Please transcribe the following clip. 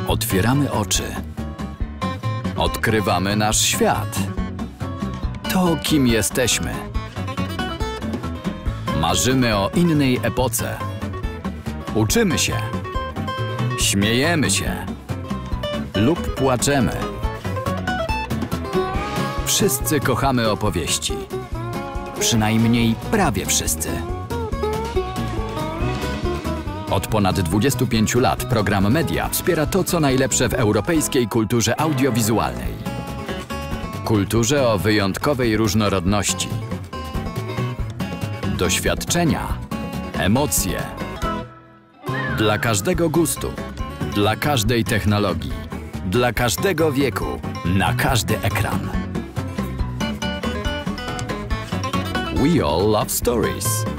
Otwieramy oczy. Odkrywamy nasz świat. To, kim jesteśmy. Marzymy o innej epoce. Uczymy się. Śmiejemy się. Lub płaczemy. Wszyscy kochamy opowieści. Przynajmniej prawie wszyscy. Od ponad 25 lat program Media wspiera to, co najlepsze w europejskiej kulturze audiowizualnej. Kulturze o wyjątkowej różnorodności. Doświadczenia, emocje. Dla każdego gustu, dla każdej technologii, dla każdego wieku, na każdy ekran. We all love stories.